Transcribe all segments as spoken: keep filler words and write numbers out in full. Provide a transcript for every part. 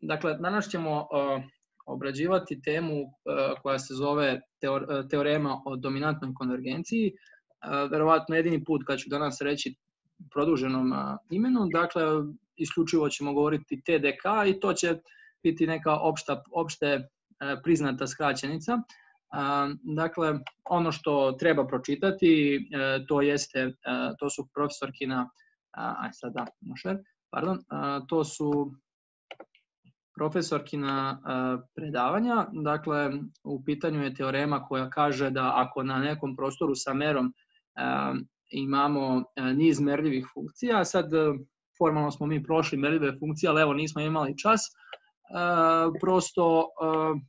dakle, danas ćemo obrađivati temu koja se zove teorema o dominantnoj konvergenciji. Verovatno jedini put kad ću danas reći produženom imenu, dakle, isključivo ćemo govoriti T D K i to će biti neka opšta, opšte priznata skraćenica. Dakle, ono što treba pročitati, to jeste, to su profesorkina, aj sad da, pardon, to su profesorkina predavanja. Dakle, u pitanju je teorema koja kaže da ako na nekom prostoru sa merom imamo niz merljivih funkcija, sad formalno smo mi prošli merljive funkcije, ali evo nismo imali čas, prosto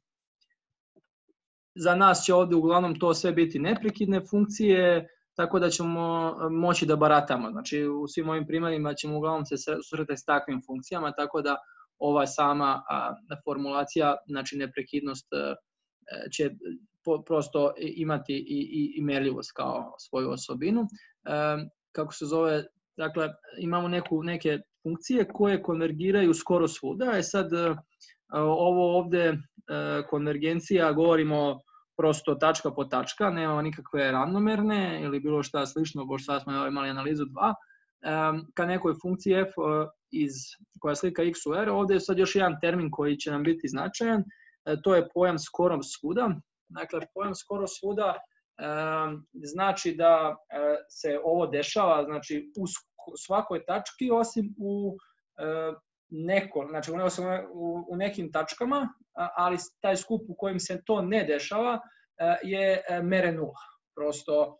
za nas će ovdje uglavnom to sve biti neprekidne funkcije, tako da ćemo moći da baratamo. Znači, u svim ovim primjerima ćemo uglavnom se susretati s takvim funkcijama, tako da ova sama formulacija, znači neprekidnost, će prosto imati i, i merljivost kao svoju osobinu. Kako se zove, dakle, imamo neku, neke funkcije koje konvergiraju skoro svuda. E sad, ovo ovdje konvergencija, govorimo prosto tačka po tačka, nema nikakve ravnomerne ili bilo šta slično, pošto sad smo imali analizu dva. Ka nekoj funkciji f iz, koja slika x u r, ovdje je sad još jedan termin koji će nam biti značajan, to je pojam skoro svuda. Dakle, pojam skoro svuda znači da se ovo dešava, znači, u svakoj tački, osim u neko, znači u nekim tačkama, ali taj skup u kojem se to ne dešava je mere nula. Prosto,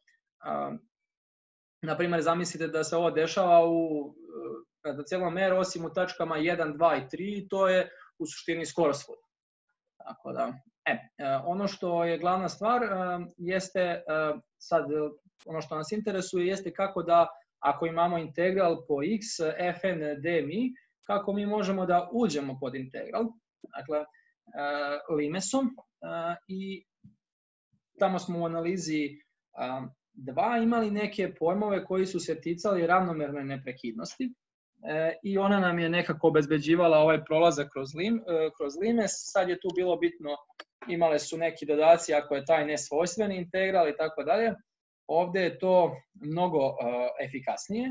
na primjer, zamislite da se ovo dešava u na cijelom meru, osim u tačkama jedan, dva i tri, to je u suštini skoro svuda. Tako da, e, ono što je glavna stvar jeste, sad, ono što nas interesuje jeste kako da, ako imamo integral po x, fn dmi, kako mi možemo da uđemo pod integral, dakle, limesom, i tamo smo u analizi dva imali neke pojmove koji su se ticali ravnomerne neprekidnosti i ona nam je nekako obezbeđivala ovaj prolazak kroz, lim, kroz limes. Sad je tu bilo bitno, imale su neki dodaci ako je taj nesvojstveni integral i tako dalje. Ovdje je to mnogo efikasnije.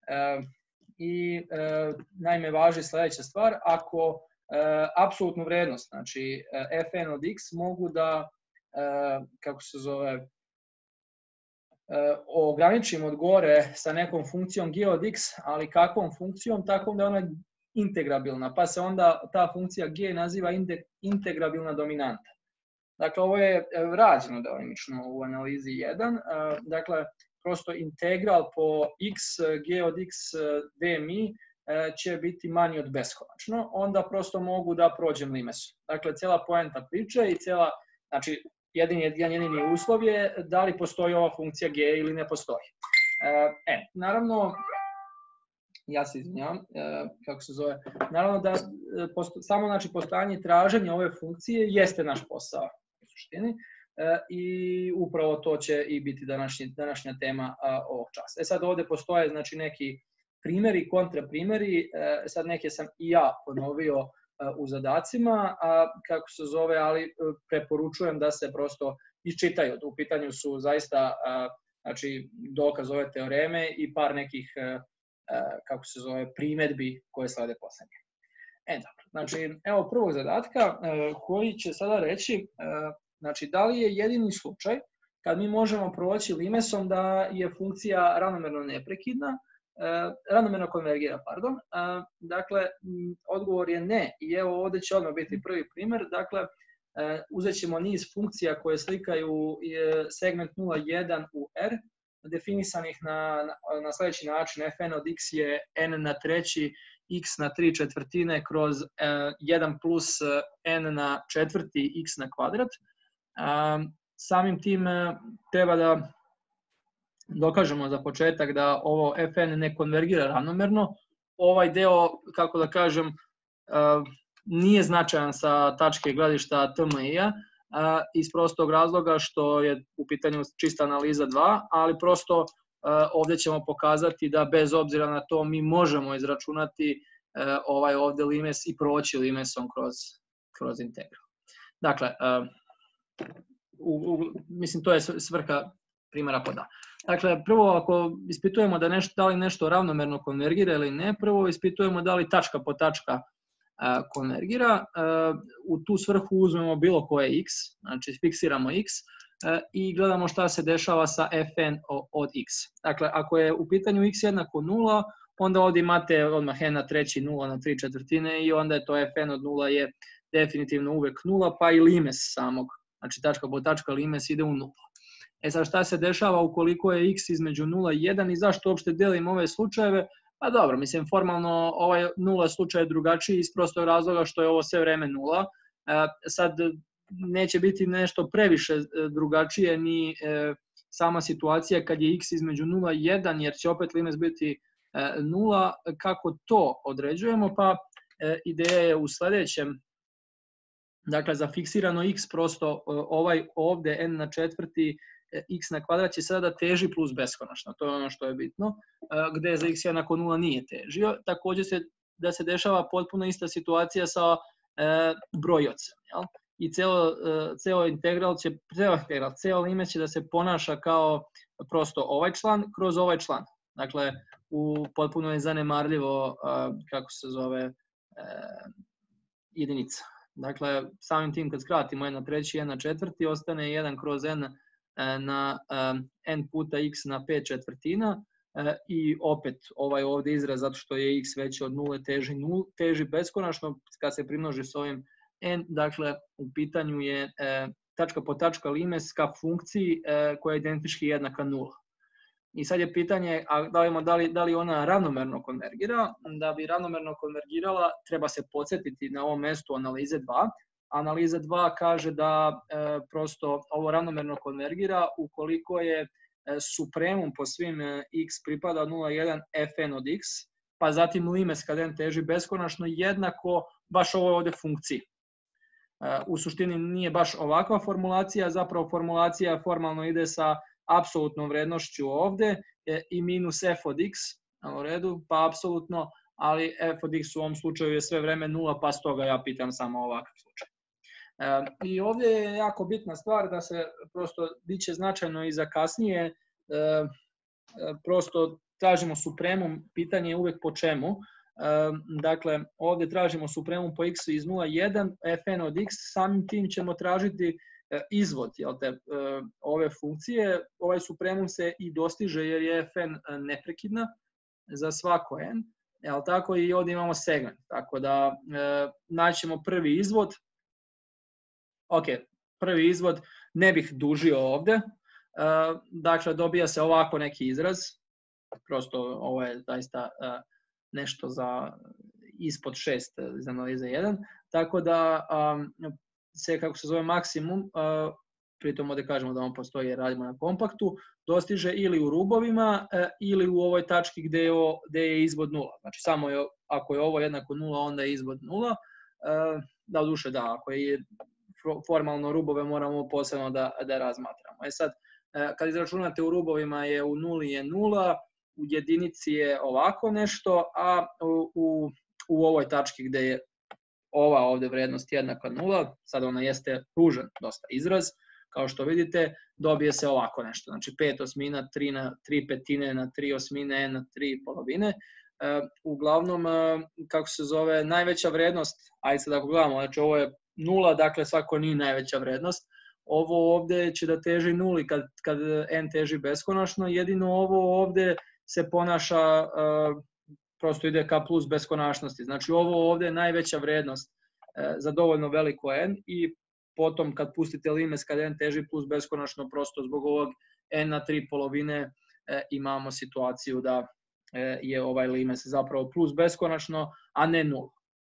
I naime važi sljedeća stvar, ako apsolutnu vrednost, znači fn od x, mogu da, kako se zove, ograničim od gore sa nekom funkcijom g od x, ali kakvom funkcijom, tako da je ona integrabilna, pa se onda ta funkcija g naziva integrabilna dominanta. Dakle, ovo je rađeno delimično u analizi jedan, dakle, prosto integral po x, g od x dmi će biti manji od beskonačno, onda prosto mogu da prođem limesom. Dakle, cijela poenta priče i cijela, znači, jedini, jedini uslov je da li postoji ova funkcija g ili ne postoji. E, naravno, ja se izvinjavam, kako se zove, naravno da posto, samo, znači, postojanje i traženje ove funkcije jeste naš posao u suštini. I upravo to će i biti današnji, današnja tema ovog časa. E sad ovdje postoje, znači, neki primjeri, kontraprimjeri, sad neke sam i ja ponovio u zadacima, a kako se zove, ali preporučujem da se prosto iščitaju. U pitanju su zaista, znači, dokaz ove teoreme i par nekih, kako se zove, primjedbi koje slede posljednje. E, dobro, znači, evo prvog zadatka koji će sada reći, znači, da li je jedini slučaj kad mi možemo proći limesom da je funkcija ravnomerno neprekidna, ravnomerno konvergira, pardon. Dakle, odgovor je ne. I evo ovdje će odmah biti prvi primjer. Dakle, uzet ćemo niz funkcija koje slikaju segment nula jedan u R, definisanih na, na, na sljedeći način. Fn od x je n na treći, x na tri četvrtine kroz jedan plus n na četvrti x na kvadrat. Samim tim treba da dokažemo za početak da ovo fn ne konvergira ravnomerno. Ovaj deo, kako da kažem, nije značajan sa tačke gledišta T M I-a iz prostog razloga što je u pitanju čista analiza dva, ali prosto ovdje ćemo pokazati da bez obzira na to mi možemo izračunati ovaj ovdje limes i proći limesom kroz, kroz integral. Dakle, u, u, mislim to je svrha primjera pod A. Dakle, prvo ako ispitujemo da, nešto, da li nešto ravnomerno konvergira ili ne, prvo ispitujemo da li tačka po tačka a, konvergira. A, u tu svrhu uzmemo bilo koje x, znači fiksiramo x a, i gledamo šta se dešava sa fn od x. Dakle, ako je u pitanju x jednako nula, onda ovdje imate odmah n na treći nula na tri četvrtine i onda je to fn od nula je definitivno uvijek nula, pa i limes samog, znači tačka po tačka limes ide u nula. E sad šta se dešava ukoliko je x između nula i jedan i zašto uopšte delim ove slučajeve? Pa dobro, mislim formalno ovaj nula slučaj je drugačiji iz prostog razloga što je ovo sve vreme nula. E, sad neće biti nešto previše drugačije ni e, sama situacija kad je x između nula i jedan jer će opet limes biti e, nula. Kako to određujemo? Pa e, ideja je u sljedećem. Dakle, za fiksirano x prosto ovaj ovdje n na četvrti x na kvadrat će sada teži plus beskonačno. To je ono što je bitno. Gdje za x jednako nula nije težio. Također se, da se dešava potpuno ista situacija sa e, brojocem. Jel? I ceo, e, ceo integral će, ceo integral, ceo limes će da se ponaša kao prosto ovaj član kroz ovaj član. Dakle, u potpuno je zanemarljivo, a, kako se zove, e, jedinica. Dakle, samim tim kad skratimo n na treći, n na četvrti, ostane jedan kroz n na n puta x na pet četvrtina i opet ovaj ovdje izraz zato što je x veći od nule teži, nul, teži beskonačno kad se primnoži s ovim n, dakle u pitanju je tačka po tačka limes ka funkciji koja je identički jednaka nula. I sad je pitanje a da, li, da, li, da li ona ravnomerno konvergira. Da bi ravnomerno konvergirala treba se podsjetiti na ovom mjestu analize dva. Analiza dva kaže da e, prosto ovo ravnomerno konvergira ukoliko je e, supremum po svim e, x pripada nula jedan fn od x, pa zatim limes kad n teži beskonačno jednako baš ovoj ovdje funkciji. E, u suštini nije baš ovakva formulacija, zapravo formulacija formalno ide sa apsolutnom vrednošću ovdje e, i minus f od x, u redu, pa apsolutno, ali f od x u ovom slučaju je sve vreme nula, pa stoga ja pitam samo ovakav slučaj. E, I ovdje je jako bitna stvar da se prosto biće značajno i za kasnije, e, prosto tražimo supremum, pitanje je uvijek po čemu. E, dakle, ovdje tražimo supremum po x iz nula jedan, fn od x, samim tim ćemo tražiti izvod jel te, ove funkcije. Ovaj supremum se i dostiže jer je fn neprekidna za svako n, jel tako, i ovdje imamo segment, tako da e, naćemo prvi izvod. Ok, prvi izvod ne bih dužio ovdje, e, dakle dobija se ovako neki izraz, prosto ovo je zaista e, nešto za ispod šest iz analize jedan, tako da um, se, kako se zove, maksimum, uh, pritom ovdje kažemo da on postoji jer radimo na kompaktu, dostiže ili u rubovima uh, ili u ovoj tački gdje je, o, gdje je izvod nula. Znači samo je, ako je ovo jednako nula, onda je izvod nula. Uh, da, duše da, ako je formalno rubove moramo posebno da, da razmatramo. E sad, uh, kad izračunate u rubovima je u nuli je nula, u jedinici je ovako nešto, a u, u, u ovoj tački gdje je ova ovdje vrijednost jednaka nula, sad ona jeste ružan dosta izraz, kao što vidite, dobije se ovako nešto, znači pet osmina, tri na tri petine na tri osmine, n na tri polovine. E, uglavnom, e, kako se zove, najveća vrijednost, ajde sad ako gledamo, znači ovo je nula, dakle svako nije najveća vrijednost, ovo ovdje će da teži nuli kad, kad n teži beskonačno, jedino ovo ovdje se ponaša, e, prosto ide ka plus beskonačnosti. Znači ovo ovdje je najveća vrijednost e, za dovoljno veliko n i potom kad pustite limes kad n teži plus beskonačno, prosto zbog ovog n na tri polovine e, imamo situaciju da e, je ovaj limes zapravo plus beskonačno, a ne nula.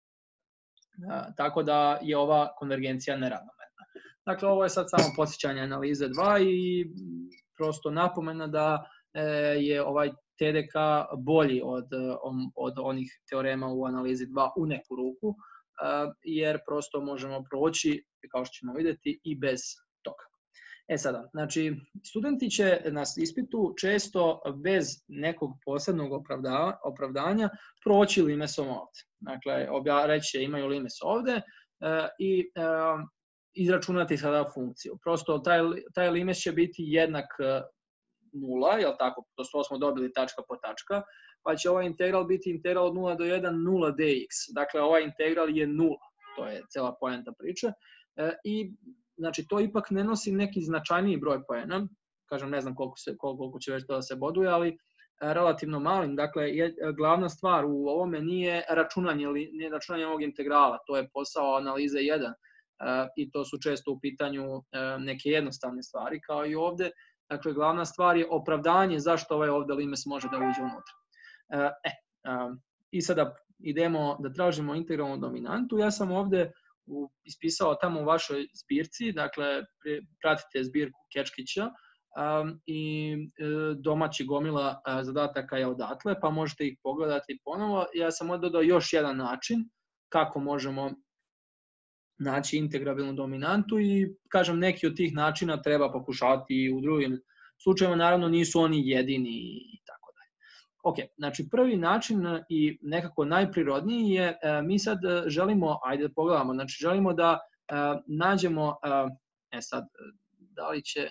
E, tako da je ova konvergencija neravnomerna. Dakle, ovo je sad samo podsjećanje analize dva i prosto napomena da e, je ovaj T D K bolji od, od onih teorema u analizi dva u neku ruku, jer prosto možemo proći, kao što ćemo vidjeti, i bez toga. E sada, znači, studenti će na ispitu često bez nekog posebnog opravdanja proći limesom ovde. Dakle, reći će imaju limes ovde i izračunati sada funkciju. Prosto taj, taj limes će biti jednak nula, jel tako? To smo dobili tačka po tačka, pa će ovaj integral biti integral od nula do jedan, nula dx. Dakle, ovaj integral je nula. To je cela poenta priče. I znači, to ipak ne nosi neki značajniji broj poena, kažem, ne znam koliko, se, koliko će već to da se boduje, ali relativno malim. Dakle, je, glavna stvar u ovome nije računanje, nije računanje ovog integrala, to je posao analize jedan i to su često u pitanju neke jednostavne stvari, kao i ovde. Dakle, glavna stvar je opravdanje zašto ovaj ovde limes može da uđe unutra. E, i sada idemo da tražimo integralnu dominantu. Ja sam ovde ispisao tamo u vašoj zbirci, dakle, pratite zbirku Kečkića i domaći gomila zadataka je odatle, pa možete ih pogledati ponovo. Ja sam ovdje dodao još jedan način kako možemo naći integrabilnu dominantu i, kažem, neki od tih načina treba pokušavati i u drugim slučajevima, naravno nisu oni jedini i tako dalje. Ok, znači prvi način i nekako najprirodniji je, mi sad želimo, ajde da pogledamo, znači želimo da nađemo, e sad, da li će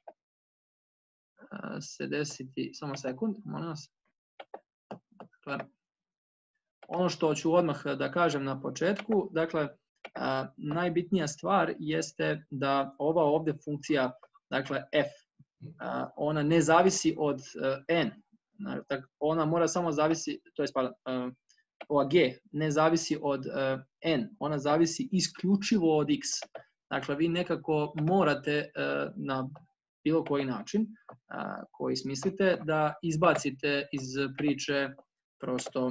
se desiti, samo sekund, molim vas. Dakle, ono što ću odmah da kažem na početku, dakle, najbitnija stvar jeste da ova ovde funkcija, dakle f, ona ne zavisi od n, ona mora samo zavisi, to je spada, ova g ne zavisi od n, ona zavisi isključivo od x. Dakle, vi nekako morate na bilo koji način koji smislite da izbacite iz priče, prosto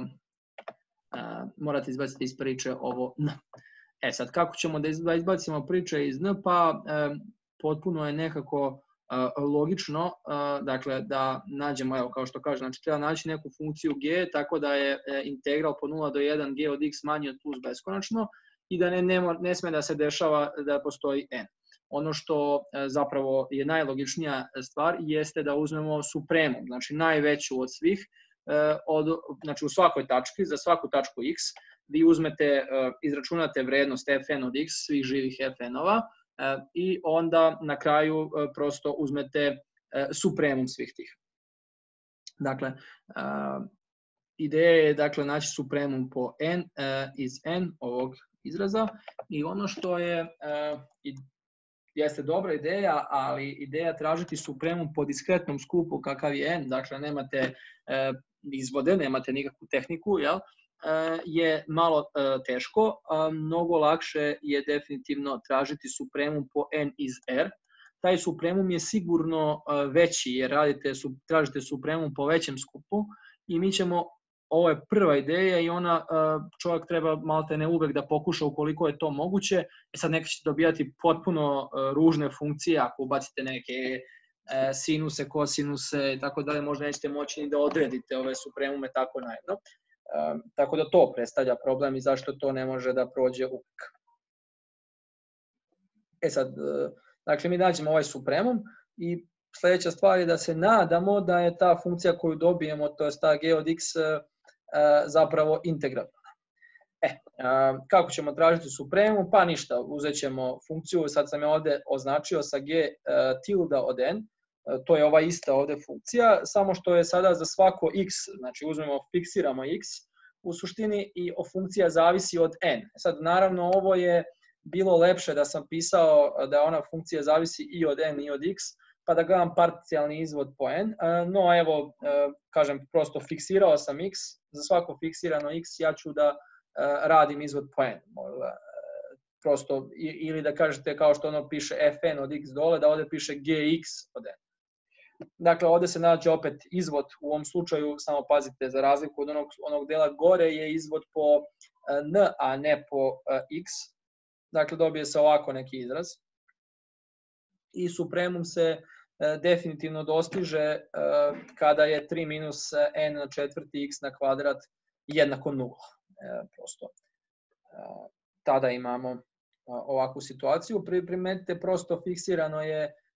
morate izbaciti iz priče ovo n. E sad, kako ćemo da izbacimo priče iz n? Pa potpuno je nekako logično, dakle, da nađemo, evo, kao što kažem, znači treba naći neku funkciju g, tako da je integral po nula do jedan g od x manji od plus beskonačno i da ne, ne, ne sme da se dešava da postoji n. Ono što zapravo je najlogičnija stvar jeste da uzmemo supremum, znači najveću od svih, od, znači u svakoj tački, za svaku tačku x, vi uzmete, izračunate vrednost fn od x, svih živih fn-ova, i onda na kraju prosto uzmete supremum svih tih. Dakle, ideja je, dakle, naći supremum po n iz n ovog izraza i ono što je, jeste dobra ideja, ali ideja tražiti supremum po diskretnom skupu kakav je n, dakle, nemate izvode, nemate nikakvu tehniku, jel? Je malo teško, mnogo lakše je definitivno tražiti supremum po n iz r. Taj supremum je sigurno veći jer radite, tražite supremum po većem skupu i mi ćemo, ovo je prva ideja i ona čovjek treba malte ne uvek da pokuša ukoliko je to moguće. E sad neka ćete dobijati potpuno ružne funkcije ako ubacite neke sinuse, kosinuse i tako dalje, možda nećete moći ni da odredite ove supremume tako najedno. Um, tako da to predstavlja problem i zašto to ne može da prođe uvek. E sad, dakle, mi nađemo ovaj supremum i sledeća stvar je da se nadamo da je ta funkcija koju dobijemo, to je ta g od x, zapravo integrabilna. E, kako ćemo tražiti supremum? Pa ništa, uzet ćemo funkciju, sad sam je ovde označio sa g tilda od n, to je ova ista ovde funkcija, samo što je sada za svako x, znači uzmemo, fiksiramo x, u suštini i funkcija zavisi od n. Sad, naravno, ovo je bilo lepše da sam pisao da ona funkcija zavisi i od n i od x, pa da gledam parcijalni izvod po n, no evo, kažem, prosto fiksirao sam x, za svako fiksirano x ja ću da radim izvod po n. Prosto, ili da kažete kao što ono piše fn od x dole, da ovde piše gx od n. Dakle, ovde se nađe opet izvod, u ovom slučaju, samo pazite, za razliku od onog, onog dela gore je izvod po n, a ne po x. Dakle, dobije se ovako neki izraz. I supremum se definitivno dostiže kada je tri minus n na četvrti x na kvadrat jednako nula. Prosto. Tada imamo ovakvu situaciju. Primetite, prosto fiksirano je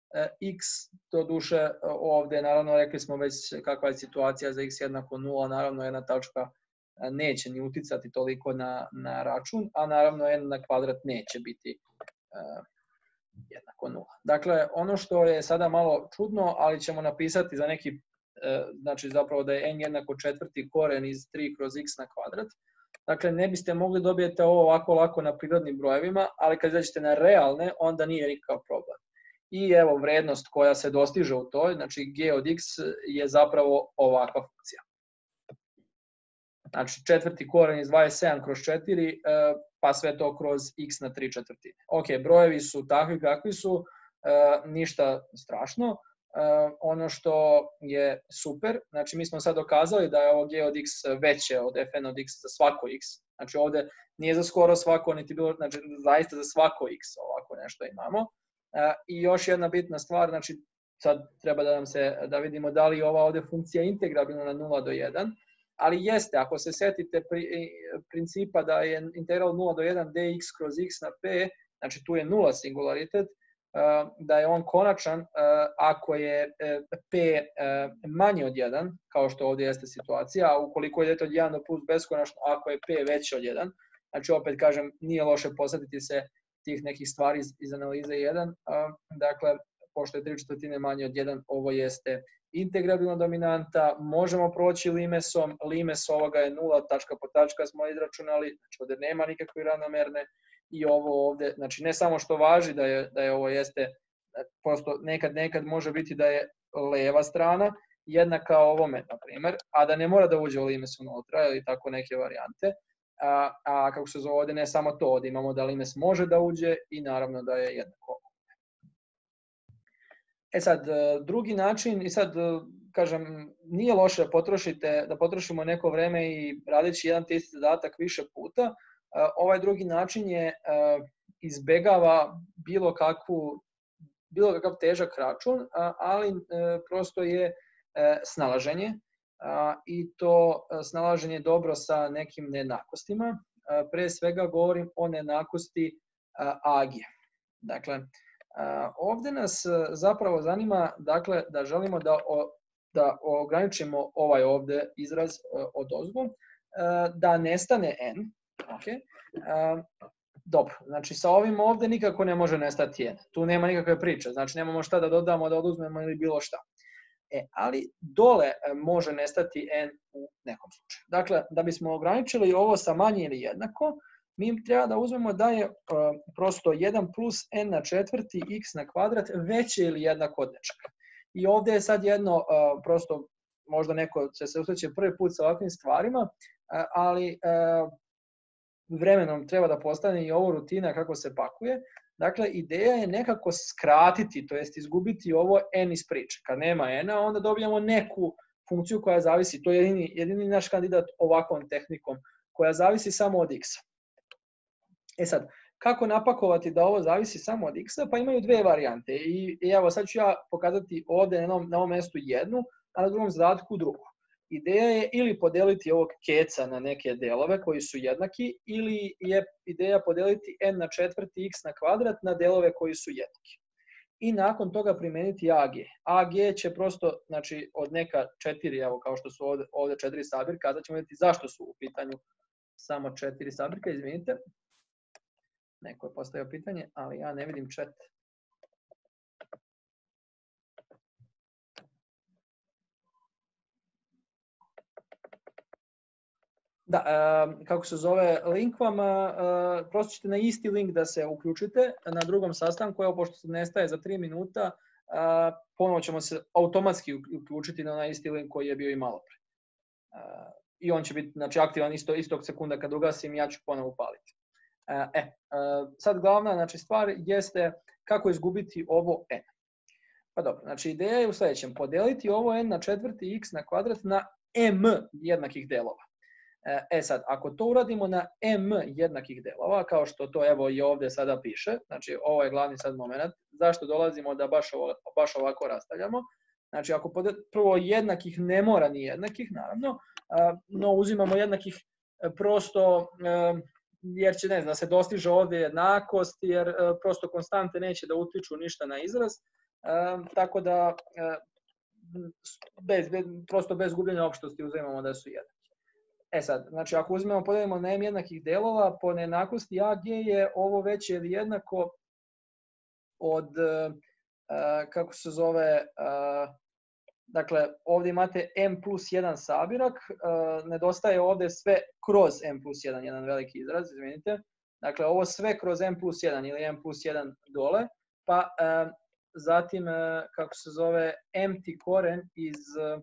x, do duše ovdje, naravno rekli smo već kakva je situacija za x jednako nula, naravno jedna tačka neće ni uticati toliko na, na račun, a naravno n na kvadrat neće biti uh, jednako nula. Dakle, ono što je sada malo čudno, ali ćemo napisati za neki, uh, znači zapravo da je n jednako četvrti koren iz tri kroz x na kvadrat. Dakle, ne biste mogli dobijete ovo ovako lako na prirodnim brojevima, ali kad izađete na realne, onda nije nikakav problem. I evo vrednost koja se dostiže u toj, znači g od x je zapravo ovakva funkcija. Znači četvrti koren iz dvadeset sedam kroz četiri, pa sve to kroz x na tri četvrtine. Ok, brojevi su takvi kakvi su, ništa strašno. Ono što je super, znači mi smo sad dokazali da je ovo g od x veće od fn od x za svako x. Znači ovdje nije za skoro svako, niti bilo, znači zaista za svako x ovako nešto imamo. I još jedna bitna stvar, znači sad treba da nam se, da vidimo da li je ova ovdje funkcija integrabilna na nula do jedan, ali jeste, ako se setite pri, principa da je integral nula do jedan dx kroz x na p, znači tu je nula singularitet, da je on konačan ako je p manje od jedan, kao što ovdje jeste situacija, a ukoliko idete od jedan do plus beskonačno, ako je p veće od jedan, znači opet kažem, nije loše posjetiti se tih nekih stvari iz, iz analize jedan, dakle, pošto je tri četvrtine manje od jedan, ovo jeste integrabilna dominanta, možemo proći limesom, limes ovoga je nula, tačka po tačka smo izračunali, znači ovdje nema nikakve ravnomerne i ovo ovdje, znači ne samo što važi da je, da je ovo jeste, prosto nekad, nekad može biti da je leva strana jednaka ovome, na primjer, a da ne mora da uđe u limes unutra ili tako neke varijante, a, a kako se zove ovdje ne samo to, ovdje imamo da limes može da uđe i naravno da je jednako. E sad, drugi način, i sad, kažem, nije loše potrošite, da potrošimo neko vreme i radeći jedan te isti zadatak više puta. Ovaj drugi način je izbegava bilo kakvu, bilo kakav težak račun, ali prosto je snalaženje i to snalaženje dobro sa nekim nejednakostima. Pre svega govorim o nejednakosti A G. Dakle, ovdje nas zapravo zanima, dakle, da želimo da, o, da ograničimo ovaj ovdje izraz odozgo, da nestane n. Okay. Dobro, znači sa ovim ovdje nikako ne može nestati n. Tu nema nikakve priče, znači nemamo šta da dodamo, da oduzmemo ili bilo šta. E, ali dole može nestati n u nekom slučaju. Dakle, da bismo ograničili ovo sa manje ili jednako, mi treba da uzmemo da je uh, prosto jedan plus n na četvrti x na kvadrat veće ili jednako od nečega. I ovdje je sad jedno, uh, prosto možda neko će se susreće prvi put sa ovakvim stvarima, uh, ali uh, vremenom treba da postane i ovo rutina kako se pakuje. Dakle, ideja je nekako skratiti, to jest izgubiti ovo n iz priče. Kad nema n-a, onda dobijamo neku funkciju koja zavisi, to je jedini, jedini naš kandidat ovakvom tehnikom, koja zavisi samo od x-a. E sad, kako napakovati da ovo zavisi samo od x-a? Pa imaju dve varijante. I, i evo sad ću ja pokazati ovdje na ovom, na ovom mjestu jednu, a na drugom zadatku drugu. Ideja je ili podeliti ovog keca na neke delove koji su jednaki, ili je ideja podeliti n na četvrti x na kvadrat na delove koji su jednaki. I nakon toga primeniti A G. A G će prosto, znači od neka četiri, evo kao što su ovdje, ovdje četiri sabirka, a sad ćemo vidjeti zašto su u pitanju samo četiri sabirka, izvinite. Neko je postavio pitanje, ali ja ne vidim chat. Da, e, kako se zove, link vam, e, prosto ćete na isti link da se uključite na drugom sastanku, evo pošto se nestaje za tri minuta, e, ponovo ćemo se automatski uključiti na onaj isti link koji je bio i malo pre. E, I on će biti, znači, aktivan isto, istog sekunda kad ugasim, ja ću ponovo upaliti. E, sad glavna, znači, stvar jeste kako izgubiti ovo n. Pa dobro, znači ideja je u sljedećem, podeliti ovo n na četvrti x na kvadrat na m jednakih delova. E sad, ako to uradimo na m jednakih delova, kao što to evo i ovdje sada piše, znači ovo je glavni sad moment, zašto dolazimo da baš, ovo, baš ovako rastavljamo. Znači ako podel, prvo jednakih ne mora ni jednakih, naravno, no uzimamo jednakih prosto jer će, ne znam, da se dostiže ovdje jednakost, jer prosto konstante neće da utiču ništa na izraz, tako da bez, bez, prosto bez gubljenja opštosti uzimamo da su jednaki. E sad, znači ako uzmemo, podelimo na m jednakih delova, po nejednakosti ag je ovo veće ili jednako od, kako se zove, dakle, ovdje imate m plus jedan sabirak, nedostaje ovdje sve kroz m plus jedan, jedan veliki izraz, izvinite. Dakle, ovo sve kroz m plus jedan ili m plus jedan dole, pa zatim, kako se zove, empty koren iz,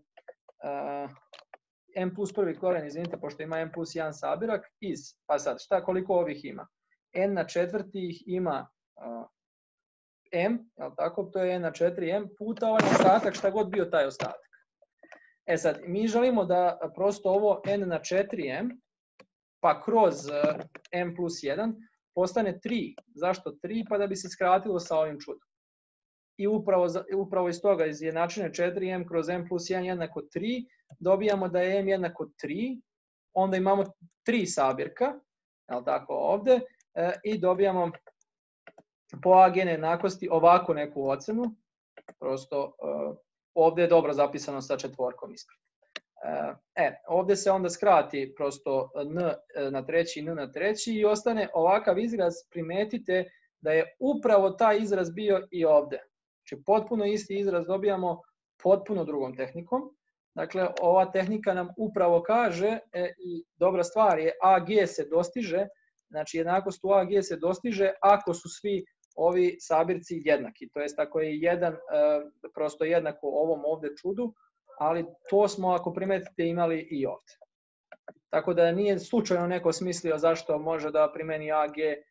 m plus prvi koren, izvinite, pošto ima m plus jedan sabirak, iz, pa sad, šta, koliko ovih ima? N na četvrti ih ima m, jel tako, to je n na četiri m, puta ovaj ostatak, šta god bio taj ostatak. E sad, mi želimo da prosto ovo n na četiri m, pa kroz m plus jedan, postane tri. Zašto tri? Pa da bi se skratilo sa ovim čudom. I upravo, upravo iz toga, iz jednačine četiri m kroz m plus jedan jednako tri, dobijamo da je m jednako tri, onda imamo tri sabirka, jel tako, ovde, i dobijamo po ag nejednakosti ovako neku ocenu, prosto ovdje je dobro zapisano sa četvorkom ispred. E, ovdje se onda skrati prosto n na treći, n na treći i ostane ovakav izraz, primetite da je upravo taj izraz bio i ovdje. Znači potpuno isti izraz dobijamo potpuno drugom tehnikom. Dakle, ova tehnika nam upravo kaže, e, i dobra stvar je, ag se dostiže, znači jednakost u ag se dostiže ako su svi ovi sabirci jednaki. To jest ako je jedan e, prosto jednako ovom ovdje čudu, ali to smo, ako primetite, imali i ovdje. Tako da nije slučajno neko smislio zašto može da primeni ag